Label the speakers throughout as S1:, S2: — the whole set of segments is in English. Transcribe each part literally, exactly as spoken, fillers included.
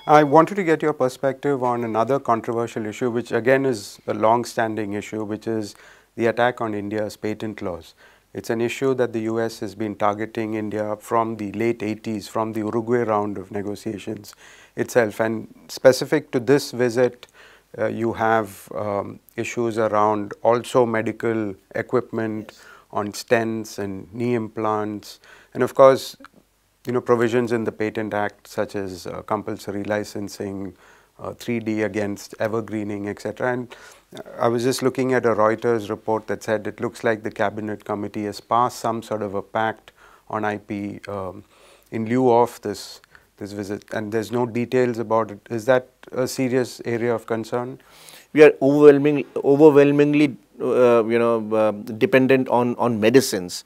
S1: I wanted to get your perspective on another controversial issue, which again is a long-standing issue, which is the attack on India's patent laws. It's an issue that the U S has been targeting India from the late eighties, from the Uruguay round of negotiations itself. And specific to this visit, uh, you have um, issues around also medical equipment, yes, on stents and knee implants, and of course, you know, provisions in the Patent Act such as uh, compulsory licensing, uh, three D against evergreening, et cetera. And uh, I was just looking at a Reuters report that said it looks like the Cabinet Committee has passed some sort of a pact on I P um, in lieu of this this visit, and there's no details about it. Is that a serious area of concern?
S2: We are overwhelming, overwhelmingly, uh, you know, uh, dependent on on medicines.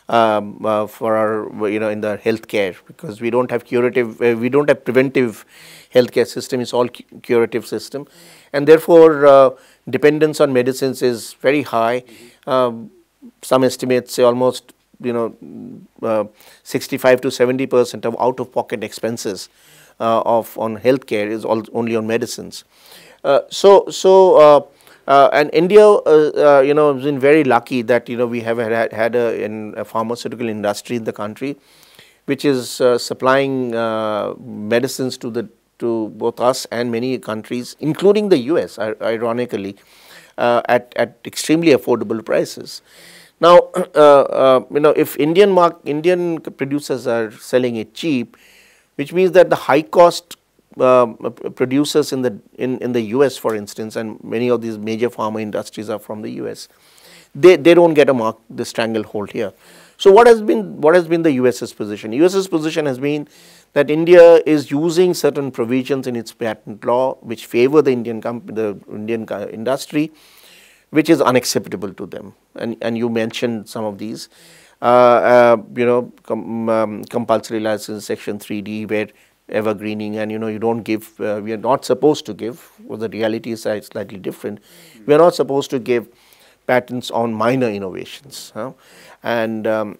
S2: Um, uh, for our, you know, in the healthcare, because we don't have curative, uh, we don't have preventive healthcare system. It's all cu curative system, and therefore uh, dependence on medicines is very high. Um, some estimates say almost, you know, uh, sixty-five to seventy percent of out-of-pocket expenses uh, of on healthcare is all, only on medicines. Uh, so, so. Uh, Uh, and India, uh, uh, you know, has been very lucky that, you know, we have had, had a, in a pharmaceutical industry in the country, which is uh, supplying uh, medicines to the to both us and many countries, including the U S, ironically, uh, at at extremely affordable prices. Now, uh, uh, you know, if Indian mark Indian producers are selling it cheap, which means that the high cost Uh, producers in the in, in the U S, for instance, and many of these major pharma industries are from the U S, they, they don't get a mark, the stranglehold here. So what has been what has been the US's position? US's position has been that India is using certain provisions in its patent law which favor the Indian company, the Indian industry, which is unacceptable to them. And and you mentioned some of these, uh, uh, you know, com, um, compulsory license section three D, where evergreening, and you know, you don't give, uh, we are not supposed to give, well, the reality is slightly different. We are not supposed to give patents on minor innovations, huh? and um,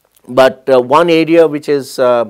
S2: but uh, one area which is uh,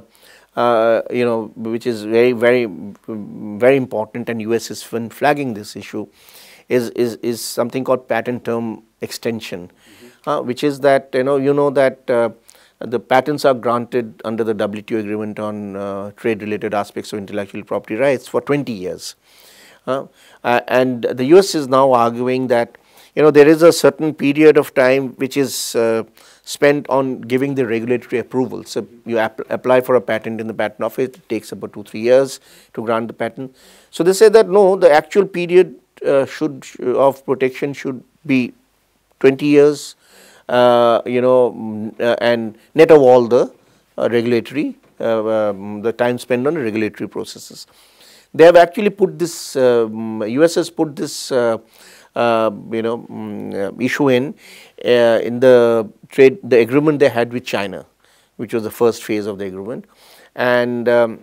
S2: uh, you know, which is very very very important, and U S is flagging this issue, is is is something called patent term extension, mm-hmm. uh, which is that, you know you know that uh, the patents are granted under the W T O agreement on uh, trade-related aspects of intellectual property rights for twenty years. Uh, uh, and the U S is now arguing that, you know, there is a certain period of time which is uh, spent on giving the regulatory approval. So you ap apply for a patent in the patent office, it takes about two, three years to grant the patent. So they say that no, the actual period uh, should of protection should be twenty years. Uh, you know, uh, and net of all the uh, regulatory, uh, um, the time spent on regulatory processes. They have actually put this, um, U S has put this, uh, uh, you know, um, issue in, uh, in the trade, the agreement they had with China, which was the first phase of the agreement. And, um,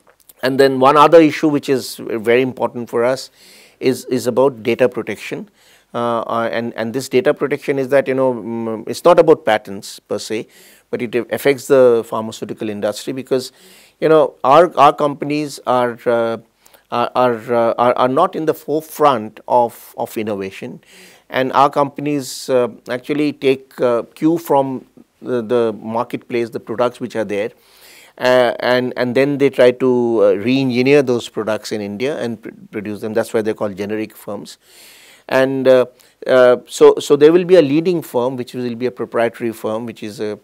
S2: and then one other issue which is very important for us is, is about data protection. Uh, uh, and, and this data protection is that, you know, um, it's not about patents per se, but it affects the pharmaceutical industry, because, you know, our, our companies are, uh, are, are, uh, are, are not in the forefront of, of innovation, and our companies uh, actually take uh, cue from the, the marketplace, the products which are there, uh, and, and then they try to uh, re-engineer those products in India and pr produce them. That's why they're called generic firms. And uh, uh, so, so there will be a leading firm, which will be a proprietary firm, which is a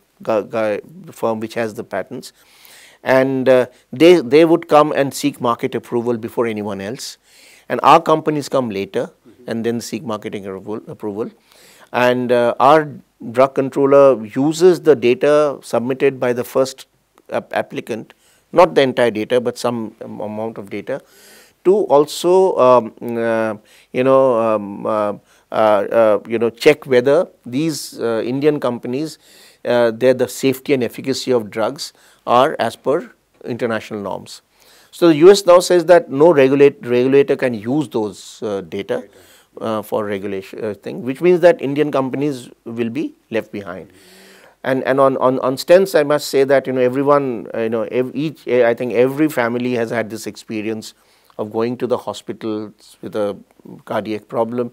S2: firm which has the patents, and uh, they they would come and seek market approval before anyone else, and our companies come later, mm-hmm. and then seek marketing approval, and uh, our drug controller uses the data submitted by the first applicant, not the entire data, but some amount of data, to also um, uh, you know um, uh, uh, uh, you know check whether these uh, Indian companies, uh, they're the safety and efficacy of drugs are as per international norms. So the U S now says that no regulate, regulator can use those uh, data uh, for regulation uh, thing, which means that Indian companies will be left behind. And and on on on stents, I must say that, you know, everyone, you know, ev each I think every family has had this experience of going to the hospitals with a cardiac problem,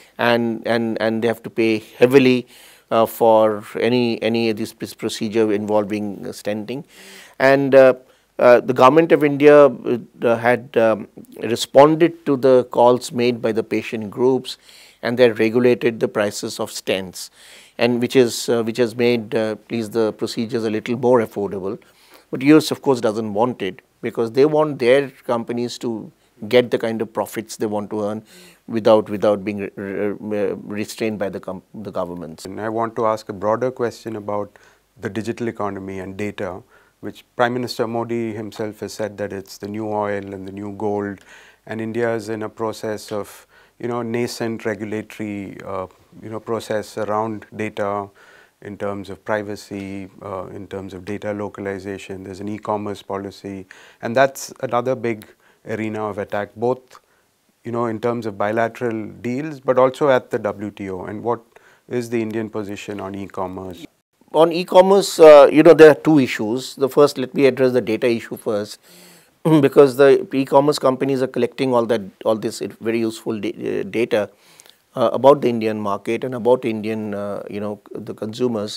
S2: and and and they have to pay heavily uh, for any any of this procedure involving stenting. And uh, uh, the government of India uh, had um, responded to the calls made by the patient groups, and they regulated the prices of stents, and which is uh, which has made uh, these the procedures a little more affordable. But U S of course doesn't want it, because they want their companies to get the kind of profits they want to earn without without being re re restrained by the com the governments.
S1: And I want to ask a broader question about the digital economy and data, which Prime Minister Modi himself has said that it's the new oil and the new gold, and India is in a process of, you know, nascent regulatory, uh, you know, process around data in terms of privacy, uh, in terms of data localization. There's an e-commerce policy, and that's another big arena of attack, both, you know, in terms of bilateral deals, but also at the W T O. And what is the Indian position on e-commerce?
S2: On e-commerce, uh, you know, there are two issues. The first, let me address the data issue first, because the e-commerce companies are collecting all that, all this very useful da data uh, about the Indian market and about Indian, uh, you know, the consumers,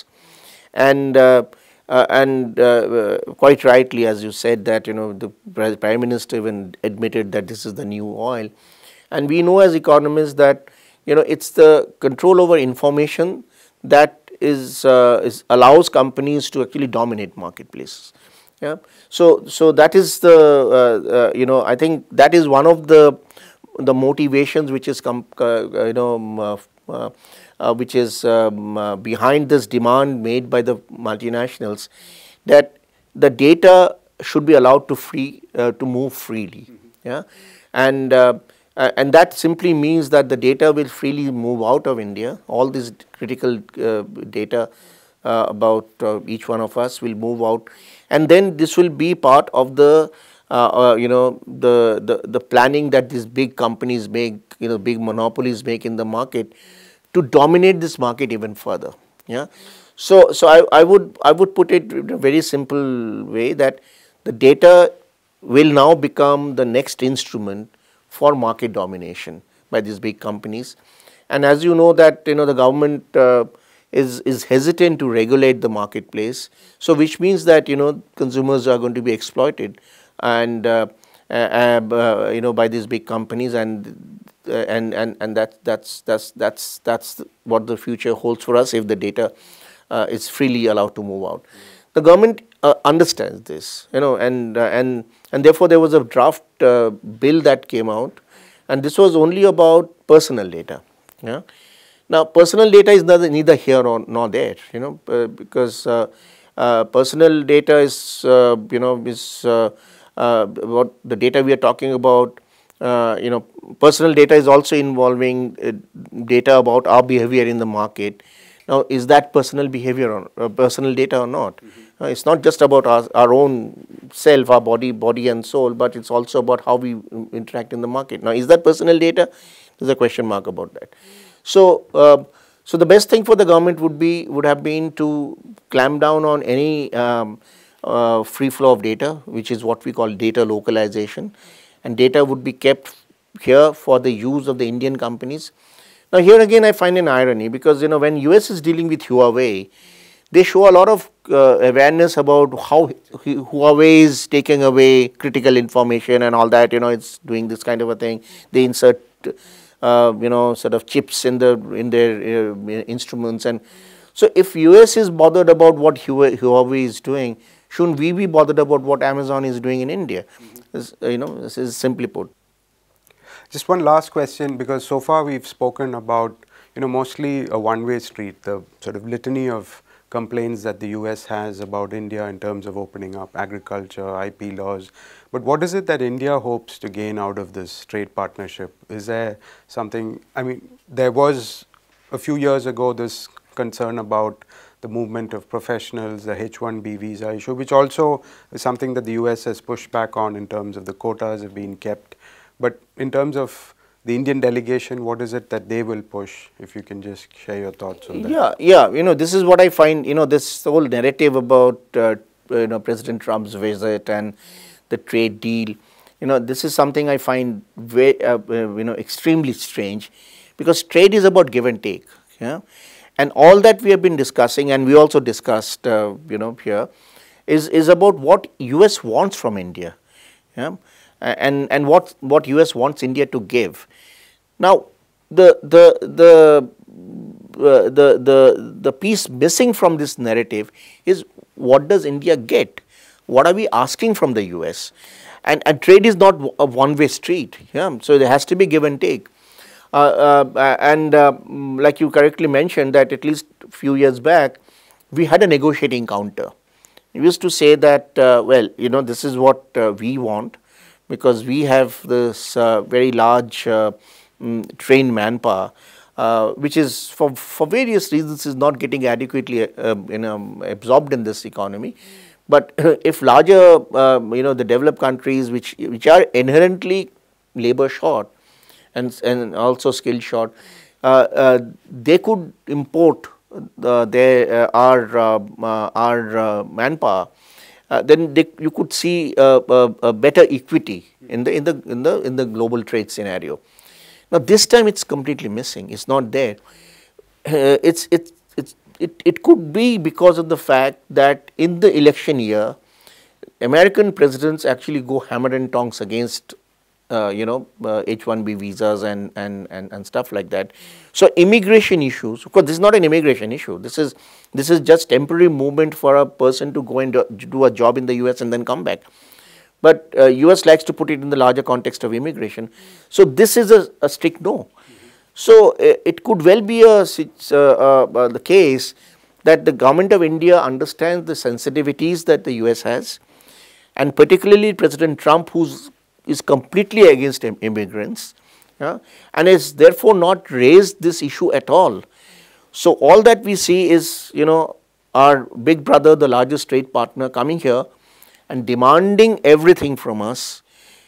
S2: and uh, uh, and uh, quite rightly, as you said, that, you know, the Prime Minister even admitted that this is the new oil, and we know as economists that, you know, it's the control over information that is, uh, is allows companies to actually dominate marketplaces. Yeah. So, so that is the, uh, uh, you know, I think that is one of the, the motivations which is, com uh, you know, uh, uh, which is um, uh, behind this demand made by the multinationals, that the data should be allowed to free, uh, to move freely. Mm-hmm. Yeah. And, uh, Uh, and that simply means that the data will freely move out of India. All this critical uh, data uh, about uh, each one of us will move out, and then this will be part of the uh, uh, you know the, the the planning that these big companies make, you know, big monopolies make in the market to dominate this market even further. Yeah. So so I, I would I would put it in a very simple way that the data will now become the next instrument for market domination by these big companies. And as you know that, you know, the government uh, is, is hesitant to regulate the marketplace, so which means that, you know, consumers are going to be exploited and, uh, uh, uh, you know, by these big companies, and uh, and, and, and that, that's, that's, that's, that's what the future holds for us if the data uh, is freely allowed to move out. The government uh, understands this, you know, and uh, and and therefore there was a draft uh, bill that came out, and this was only about personal data. Yeah. Now, personal data is neither, neither here or nor there, you know, uh, because uh, uh, personal data is, uh, you know, is uh, uh, what the data we are talking about. Uh, you know, personal data is also involving uh, data about our behavior in the market. Now, is that personal behavior or uh, personal data or not? Mm-hmm. Uh, it's not just about our, our own self, our body, body and soul, but it's also about how we interact in the market. Now, is that personal data? There's a question mark about that. So, uh, so the best thing for the government would be would have been to clamp down on any um, uh, free flow of data, which is what we call data localization, and data would be kept here for the use of the Indian companies. Now, here again I find an irony, because, you know, when U S is dealing with Huawei, they show a lot of uh, awareness about how Huawei is taking away critical information and all that, you know, it's doing this kind of a thing. They insert, uh, you know, sort of chips in the in their uh, instruments, and so if U S is bothered about what Huawei is doing, shouldn't we be bothered about what Amazon is doing in India? Mm-hmm. This, uh, you know, this is simply put.
S1: Just one last question, because so far we've spoken about, you know, mostly a one-way street, the sort of litany of complaints that the U S has about India in terms of opening up agriculture, I P laws. But what is it that India hopes to gain out of this trade partnership? Is there something, I mean, there was a few years ago this concern about the movement of professionals, the H one B visa issue, which also is something that the U S has pushed back on in terms of the quotas have been kept. But in terms of the Indian delegation, what is it that they will push? If you can just share your thoughts on that.
S2: Yeah, yeah. You know, this is what I find, you know, this whole narrative about, uh, you know, President Trump's visit and the trade deal. You you know, this is something I find very, uh, uh, you know, extremely strange, because trade is about give and take. Yeah, and all that we have been discussing, and we also discussed, uh, you know, here, is is about what U S wants from India. Yeah, and and what what U S wants India to give. Now, the the the uh, the the the piece missing from this narrative is, what does India get? What are we asking from the U S? And, and trade is not a one-way street. Yeah, so there has to be give and take. Uh, uh, and uh, like you correctly mentioned, that at least a few years back, we had a negotiating counter. We used to say that, uh, well, you know, this is what uh, we want, because we have this uh, very large uh, um, trained manpower, uh, which is for, for various reasons is not getting adequately uh, you know, absorbed in this economy. But if larger, uh, you know, the developed countries, which, which are inherently labor short, and, and also skill short, uh, uh, they could import uh, their, uh, our, uh, uh, our uh, manpower, uh, then they, you could see uh, uh, a better equity in the, in, the, in, the, in the global trade scenario. Now, this time it's completely missing, it's not there. Uh, it's, it's, it's, it, it could be because of the fact that in the election year, American presidents actually go hammer and tongs against Uh, you know, uh, H one B visas and, and, and, and stuff like that. So, immigration issues, of course, this is not an immigration issue. This is, this is just temporary movement for a person to go and do, do a job in the U S and then come back. But uh, U S likes to put it in the larger context of immigration. So, this is a, a strict no. So, uh, it could well be a, uh, uh, uh, the case that the government of India understands the sensitivities that the U S has, and particularly President Trump, who's is completely against im immigrants, yeah, and is therefore not raised this issue at all. So, all that we see is, you know, our big brother, the largest trade partner, coming here and demanding everything from us,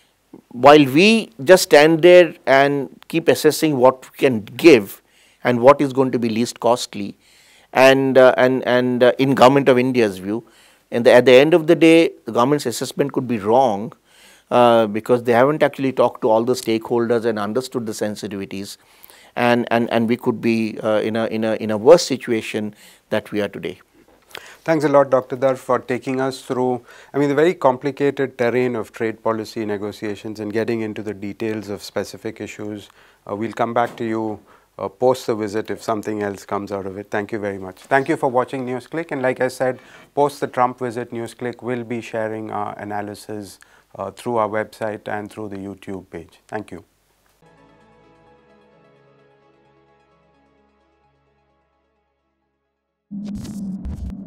S2: while we just stand there and keep assessing what we can give and what is going to be least costly, and uh, and and uh, in government of India's view, and the, at the end of the day, the government's assessment could be wrong. Uh, because they haven't actually talked to all the stakeholders and understood the sensitivities, and, and, and we could be uh, in, a, in, a, in a worse situation that we are today.
S1: Thanks a lot, Doctor Dhar, for taking us through, I mean, the very complicated terrain of trade policy negotiations and getting into the details of specific issues. Uh, we'll come back to you uh, post the visit if something else comes out of it. Thank you very much. Thank you for watching NewsClick, and like I said, post the Trump visit, NewsClick will be sharing our analysis Uh, through our website and through the YouTube page. Thank you.